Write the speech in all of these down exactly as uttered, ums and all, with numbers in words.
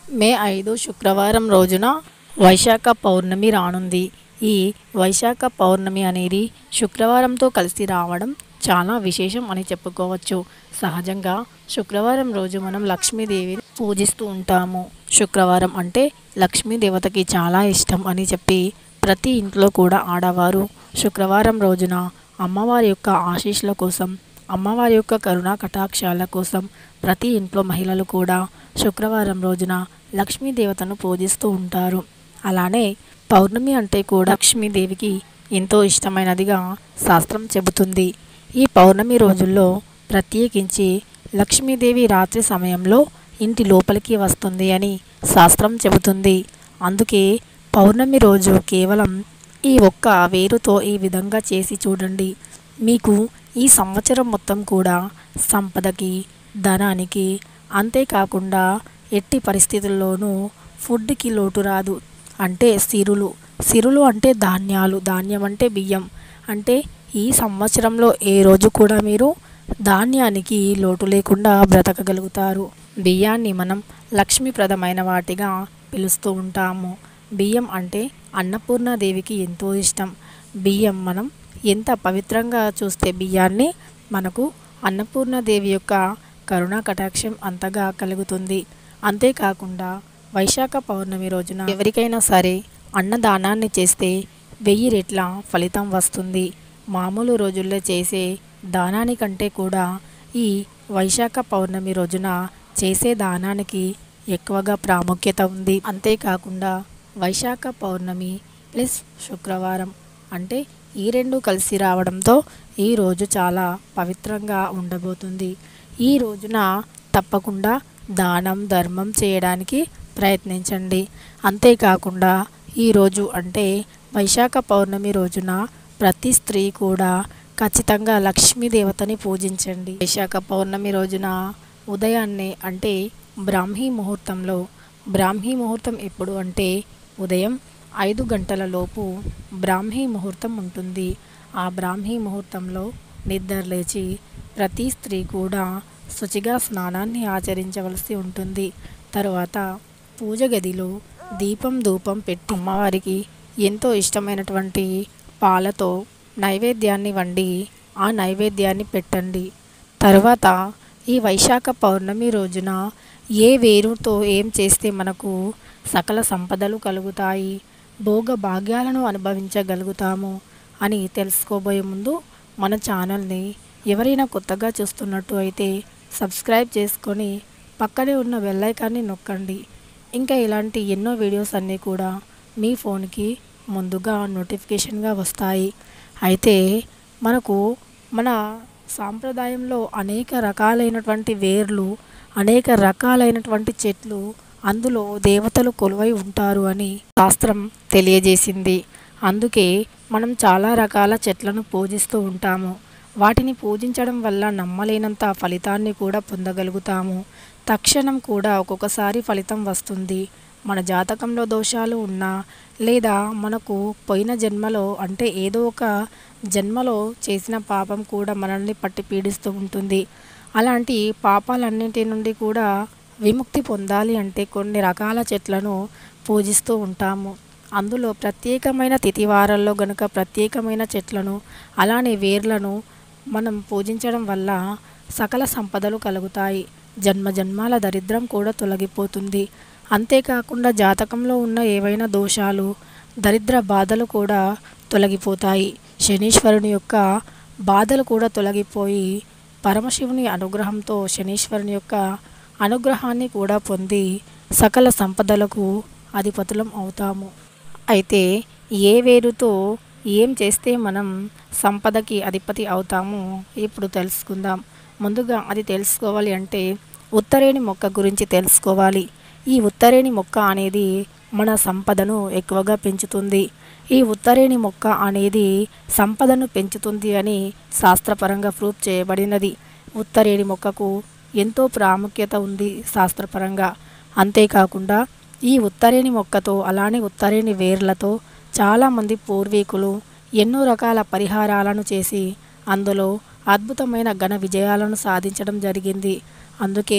మే ఐదు శుక్రవారం రోజున వైశాఖ పౌర్ణమి రానుంది. ఈ వైశాఖ పౌర్ణమి అనేది శుక్రవారంతో కలిసి రావడం చాలా విశేషం అని చెప్పుకోవచ్చు. సహజంగా శుక్రవారం రోజు మనం లక్ష్మీదేవిని పూజిస్తూ ఉంటాము. శుక్రవారం అంటే లక్ష్మీదేవతకి చాలా ఇష్టం అని చెప్పి ప్రతి ఇంట్లో కూడా ఆడవారు శుక్రవారం రోజున అమ్మవారి యొక్క ఆశీస్సుల కోసం, అమ్మవారి యొక్క కరుణా కటాక్షాల కోసం ప్రతి ఇంట్లో మహిళలు కూడా శుక్రవారం రోజున లక్ష్మీదేవతను పూజిస్తూ ఉంటారు. అలానే పౌర్ణమి అంటే కూడా లక్ష్మీదేవికి ఎంతో ఇష్టమైనదిగా శాస్త్రం చెబుతుంది. ఈ పౌర్ణమి రోజుల్లో ప్రత్యేకించి లక్ష్మీదేవి రాత్రి సమయంలో ఇంటి లోపలికి వస్తుంది అని శాస్త్రం చెబుతుంది. అందుకే పౌర్ణమి రోజు కేవలం ఈ ఒక్క వేరుతో ఈ విధంగా చేసి చూడండి. మీకు ఈ సంవత్సరం మొత్తం కూడా సంపదకి, ధనానికి, అంతేకాకుండా ఎట్టి పరిస్థితుల్లోనూ ఫుడ్కి లోటు రాదు. అంటే సిరులు సిరులు అంటే ధాన్యాలు, ధాన్యం అంటే బియ్యం. అంటే ఈ సంవత్సరంలో ఏ రోజు కూడా మీరు ధాన్యానికి లోటు లేకుండా బ్రతకగలుగుతారు. బియ్యాన్ని మనం లక్ష్మీప్రదమైన వాటిగా పిలుస్తూ ఉంటాము. బియ్యం అంటే అన్నపూర్ణాదేవికి ఎంతో ఇష్టం. బియ్యం మనం ఎంత పవిత్రంగా చూస్తే బియ్యాన్ని మనకు అన్నపూర్ణాదేవి యొక్క కరుణా కటాక్షం అంతగా కలుగుతుంది. అంతేకాకుండా వైశాఖ పౌర్ణమి రోజున ఎవరికైనా సరే అన్నదానాన్ని చేస్తే వెయ్యి రెట్ల ఫలితం వస్తుంది. మామూలు రోజుల్లో చేసే దానానికంటే కూడా ఈ వైశాఖ పౌర్ణమి రోజున చేసే దానానికి ఎక్కువగా ప్రాముఖ్యత ఉంది. అంతేకాకుండా వైశాఖ పౌర్ణమి ప్లస్ శుక్రవారం అంటే ఈ రెండు కలిసి రావడంతో ఈ రోజు చాలా పవిత్రంగా ఉండబోతుంది. ఈ రోజున తప్పకుండా దానం, ధర్మం చేయడానికి ప్రయత్నించండి. అంతేకాకుండా ఈరోజు అంటే వైశాఖ పౌర్ణమి రోజున ప్రతి స్త్రీ కూడా ఖచ్చితంగా లక్ష్మీదేవతని పూజించండి. వైశాఖ పౌర్ణమి రోజున ఉదయాన్నే అంటే బ్రాహ్మీ ముహూర్తంలో, బ్రాహ్మీ ముహూర్తం ఎప్పుడు అంటే ఉదయం ఐదు గంటల లోపు బ్రాహ్మీ ముహూర్తం ఉంటుంది. ఆ బ్రాహ్మీ ముహూర్తంలో నిద్ర లేచి ప్రతి స్త్రీ కూడా శుచిగా స్నానాన్ని ఆచరించవలసి ఉంటుంది. తరువాత పూజ గదిలో దీపం ధూపం పెట్టి అమ్మవారికి ఎంతో ఇష్టమైనటువంటి పాలతో నైవేద్యాన్ని వండి ఆ నైవేద్యాన్ని పెట్టండి. తరువాత ఈ వైశాఖ పౌర్ణమి రోజున ఏ వేరుతో ఏం చేస్తే మనకు సకల సంపదలు కలుగుతాయి, భోగ భాగ్యాలను అనుభవించగలుగుతాము అని తెలుసుకోబోయే ముందు మన ఛానల్ని ఎవరైనా కొత్తగా చూస్తున్నట్టు అయితే సబ్స్క్రైబ్ చేసుకొని పక్కనే ఉన్న బెల్ ఐకాన్ని నొక్కండి. ఇంకా ఇలాంటి ఎన్నో వీడియోస్ అన్నీ కూడా మీ ఫోన్కి ముందుగా నోటిఫికేషన్గా వస్తాయి. అయితే మనకు మన సాంప్రదాయంలో అనేక రకాలైనటువంటి వేర్లు, అనేక రకాలైనటువంటి చెట్లు, అందులో దేవతలు కొలువై ఉంటారు అని శాస్త్రం తెలియజేసింది. అందుకే మనం చాలా రకాల చెట్లను పూజిస్తూ ఉంటాము. వాటిని పూజించడం వల్ల నమ్మలేనంత ఫలితాన్ని కూడా పొందగలుగుతాము. తక్షణం కూడా ఒక్కొక్కసారి ఫలితం వస్తుంది. మన జాతకంలో దోషాలు ఉన్నా లేదా మనకు పోయిన జన్మలో అంటే ఏదో ఒక జన్మలో చేసిన పాపం కూడా మనల్ని పట్టి పీడిస్తూ ఉంటుంది. అలాంటి పాపాలన్నింటి నుండి కూడా విముక్తి పొందాలి అంటే కొన్ని రకాల చెట్లను పూజిస్తూ ఉంటాము. అందులో ప్రత్యేకమైన తిథివారాల్లో గనుక ప్రత్యేకమైన చెట్లను అలానే వేర్లను మనం పూజించడం వల్ల సకల సంపదలు కలుగుతాయి. జన్మ జన్మాల దరిద్రం కూడా తొలగిపోతుంది. అంతేకాకుండా జాతకంలో ఉన్న ఏవైనా దోషాలు, దరిద్ర బాధలు కూడా తొలగిపోతాయి. శనీశ్వరుని యొక్క బాధలు కూడా తొలగిపోయి పరమశివుని అనుగ్రహంతో శనీశ్వరుని యొక్క అనుగ్రహాన్ని కూడా పొంది సకల సంపదలకు అధిపతులం అవుతాము. అయితే ఏ వేరుతో ఏం చేస్తే మనం సంపదకి అధిపతి అవుతామో ఇప్పుడు తెలుసుకుందాం. ముందుగా అది తెలుసుకోవాలి అంటే ఉత్తరేణి మొక్క గురించి తెలుసుకోవాలి. ఈ ఉత్తరేణి మొక్క అనేది మన సంపదను ఎక్కువగా పెంచుతుంది. ఈ ఉత్తరేణి మొక్క అనేది సంపదను పెంచుతుంది అని శాస్త్రపరంగా ప్రూఫ్ చేయబడినది. ఉత్తరేణి మొక్కకు ఎంతో ప్రాముఖ్యత ఉంది శాస్త్రపరంగా. అంతేకాకుండా ఈ ఉత్తరేణి మొక్కతో అలానే ఉత్తరేణి వేర్లతో చాలామంది పూర్వీకులు ఎన్నో రకాల పరిహారాలను చేసి అందులో అద్భుతమైన ఘన విజయాలను సాధించడం జరిగింది. అందుకే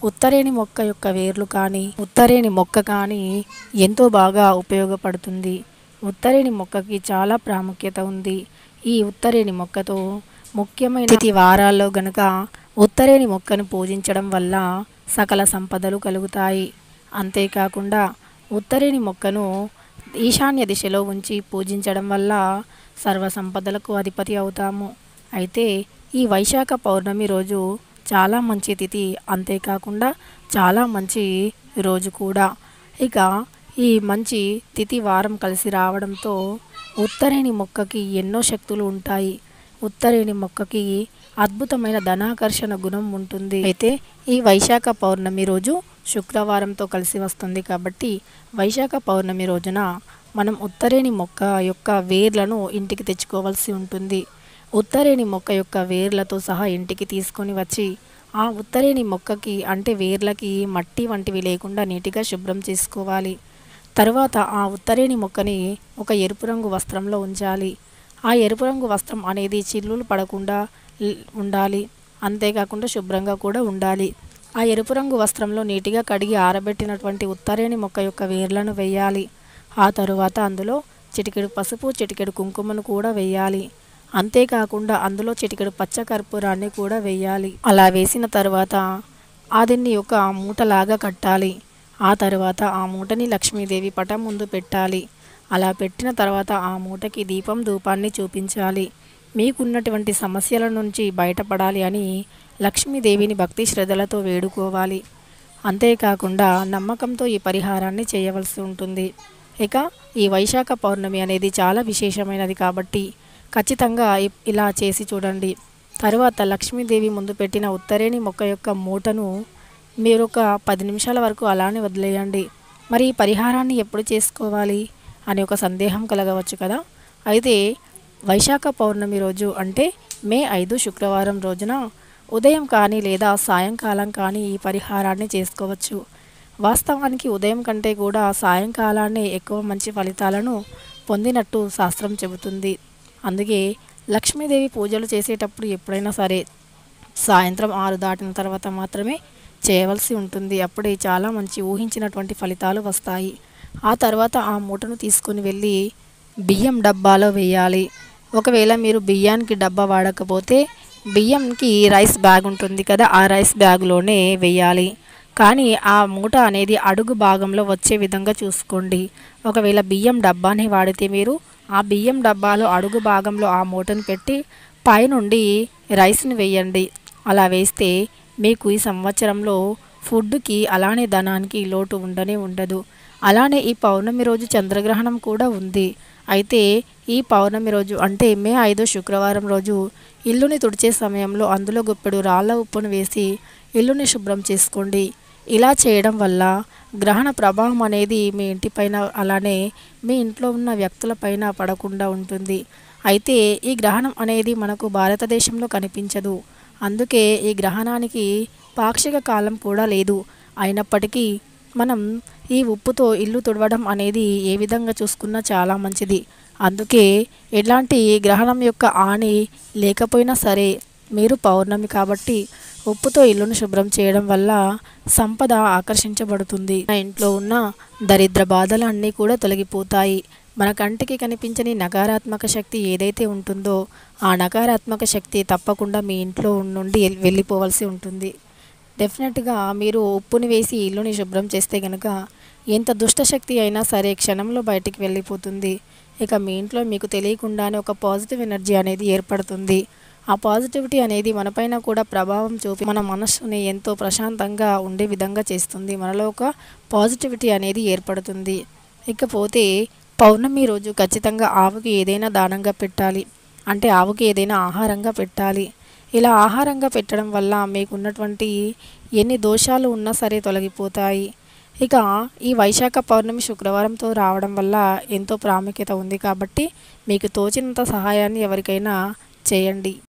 ఉత్తరేణి మొక్క యొక్క వేర్లు కానీ ఉత్తరేణి మొక్క కానీ ఎంతో బాగా ఉపయోగపడుతుంది. ఉత్తరేణి మొక్కకి చాలా ప్రాముఖ్యత ఉంది. ఈ ఉత్తరేణి మొక్కతో ముఖ్యమైన తిథి వారాల్లో గనుక ఉత్తరేణి మొక్కను పూజించడం వల్ల సకల సంపదలు కలుగుతాయి. అంతేకాకుండా ఉత్తరేణి మొక్కను ఈశాన్య దిశలో ఉంచి పూజించడం వల్ల సర్వ సంపదలకు అధిపతి అవుతాము. అయితే ఈ వైశాఖ పౌర్ణమి రోజు చాలా మంచి తిథి, అంతేకాకుండా చాలా మంచి రోజు కూడా. ఇక ఈ మంచి తిథి వారం కలిసి రావడంతో ఉత్తరేణి మొక్కకి ఎన్నో శక్తులు ఉంటాయి. ఉత్తరేణి మొక్కకి అద్భుతమైన ధనాకర్షణ గుణం ఉంటుంది. అయితే ఈ వైశాఖ పౌర్ణమి రోజు శుక్రవారంతో కలిసి వస్తుంది కాబట్టి వైశాఖ పౌర్ణమి రోజున మనం ఉత్తరేణి మొక్క యొక్క వేర్లను ఇంటికి తెచ్చుకోవాల్సి ఉంటుంది. ఉత్తరేణి మొక్క యొక్క వేర్లతో సహా ఇంటికి తీసుకొని వచ్చి ఆ ఉత్తరేణి మొక్కకి అంటే వేర్లకి మట్టి వంటివి లేకుండా నీటిగా శుభ్రం చేసుకోవాలి. తరువాత ఆ ఉత్తరేణి మొక్కని ఒక ఎరుపు రంగు వస్త్రంలో ఉంచాలి. ఆ ఎరుపు రంగు వస్త్రం అనేది చిల్లులు పడకుండా ఉండాలి. అంతేకాకుండా శుభ్రంగా కూడా ఉండాలి. ఆ ఎరుపు రంగు వస్త్రంలో నీటిగా కడిగి ఆరబెట్టినటువంటి ఉత్తరేణి మొక్క యొక్క వేర్లను వేయాలి. ఆ తరువాత అందులో చిటికెడు పసుపు, చిటికెడు కుంకుమను కూడా వేయాలి. అంతేకాకుండా అందులో చిటికెడు పచ్చ కర్పూరాన్ని కూడా వేయాలి. అలా వేసిన తర్వాత దీన్ని ఒక మూటలాగా కట్టాలి. ఆ తర్వాత ఆ మూటని లక్ష్మీదేవి పటం ముందు పెట్టాలి. అలా పెట్టిన తర్వాత ఆ మూటకి దీపం ధూపాన్ని చూపించాలి. మీకున్నటువంటి సమస్యల నుంచి బయటపడాలి అని లక్ష్మీదేవిని భక్తి శ్రద్ధలతో వేడుకోవాలి. అంతేకాకుండా నమ్మకంతో ఈ పరిహారాన్ని చేయవలసి ఉంటుంది. ఇక ఈ వైశాఖ పౌర్ణమి అనేది చాలా విశేషమైనది కాబట్టి ఖచ్చితంగా ఇలా చేసి చూడండి. తరువాత లక్ష్మీదేవి ముందు పెట్టిన ఉత్తరేణి మొక్క యొక్క మూటను మీరు ఒక పది నిమిషాల వరకు అలానే వదిలేయండి. మరి ఈ పరిహారాన్ని ఎప్పుడు చేసుకోవాలి అని ఒక సందేహం కలగవచ్చు కదా. అయితే వైశాఖ పౌర్ణమి రోజు అంటే మే ఐదు శుక్రవారం రోజున ఉదయం కానీ లేదా సాయంకాలం కానీ ఈ పరిహారాన్ని చేసుకోవచ్చు. వాస్తవానికి ఉదయం కంటే కూడా సాయంకాలాన్ని ఎక్కువ మంచి ఫలితాలను పొందినట్టు శాస్త్రం చెబుతుంది. అందుకే లక్ష్మీదేవి పూజలు చేసేటప్పుడు ఎప్పుడైనా సరే సాయంత్రం ఆరు దాటిన తర్వాత మాత్రమే చేయవలసి ఉంటుంది. అప్పుడే చాలా మంచి ఊహించినటువంటి ఫలితాలు వస్తాయి. ఆ తర్వాత ఆ మూటను తీసుకొని వెళ్ళి బియ్యం డబ్బాలో వేయాలి. ఒకవేళ మీరు బియ్యానికి డబ్బా వాడకపోతే బియ్యంకి రైస్ బ్యాగ్ ఉంటుంది కదా, ఆ రైస్ బ్యాగ్లోనే వేయాలి. కానీ ఆ మూట అనేది అడుగు భాగంలో వచ్చే విధంగా చూసుకోండి. ఒకవేళ బియ్యం డబ్బాని వాడితే మీరు ఆ బియ్యం డబ్బాలో అడుగు భాగంలో ఆ మూటను పెట్టి పైనుండి రైస్ని వేయండి. అలా వేస్తే మీకు ఈ సంవత్సరంలో ఫుడ్కి అలానే ధనానికి లోటు ఉండనే ఉండదు. అలానే ఈ పౌర్ణమి రోజు చంద్రగ్రహణం కూడా ఉంది. అయితే ఈ పౌర్ణమి రోజు అంటే మే ఐదు శుక్రవారం రోజు ఇల్లుని తుడిచే సమయంలో అందులో గుప్పెడు రాళ్ళ ఉప్పును వేసి ఇల్లుని శుభ్రం చేసుకోండి. ఇలా చేయడం వల్ల గ్రహణ ప్రభావం అనేది మీ ఇంటిపైన అలానే మీ ఇంట్లో ఉన్న వ్యక్తులపైన పడకుండా ఉంటుంది. అయితే ఈ గ్రహణం అనేది మనకు భారతదేశంలో కనిపించదు. అందుకే ఈ గ్రహణానికి పాక్షిక కాలం కూడా లేదు. అయినప్పటికీ మనం ఈ ఉప్పుతో ఇల్లు తుడవడం అనేది ఏ విధంగా చూసుకున్నా చాలా మంచిది. అందుకే ఎలాంటి గ్రహణం యొక్క హాని లేకపోయినా సరే మీరు పౌర్ణమి కాబట్టి ఉప్పుతో ఇల్లును శుభ్రం చేయడం వల్ల సంపద ఆకర్షించబడుతుంది. మన ఇంట్లో ఉన్న దరిద్ర బాధలు అన్నీ కూడా తొలగిపోతాయి. మన కంటికి కనిపించని నకారాత్మక శక్తి ఏదైతే ఉంటుందో ఆ నకారాత్మక శక్తి తప్పకుండా మీ ఇంట్లో నుండి వెళ్ళిపోవలసి ఉంటుంది. డెఫినెట్గా మీరు ఉప్పుని వేసి ఇల్లుని శుభ్రం చేస్తే కనుక ఎంత దుష్టశక్తి అయినా సరే క్షణంలో బయటికి వెళ్ళిపోతుంది. ఇక మీ ఇంట్లో మీకు తెలియకుండానే ఒక పాజిటివ్ ఎనర్జీ అనేది ఏర్పడుతుంది. ఆ పాజిటివిటీ అనేది మనపైన కూడా ప్రభావం చూపి మన మనస్సుని ఎంతో ప్రశాంతంగా ఉండే విధంగా చేస్తుంది. మనలో ఒక పాజిటివిటీ అనేది ఏర్పడుతుంది. ఇకపోతే పౌర్ణమి రోజు ఖచ్చితంగా ఆవుకి ఏదైనా దానంగా పెట్టాలి. అంటే ఆవుకి ఏదైనా ఆహారంగా పెట్టాలి. ఇలా ఆహారంగా పెట్టడం వల్ల మీకున్నటువంటి ఎన్ని దోషాలు ఉన్నా సరే తొలగిపోతాయి. ఇక ఈ వైశాఖ పౌర్ణమి శుక్రవారంతో రావడం వల్ల ఎంతో ప్రాముఖ్యత ఉంది కాబట్టి మీకు తోచినంత సహాయాన్ని ఎవరికైనా చేయండి.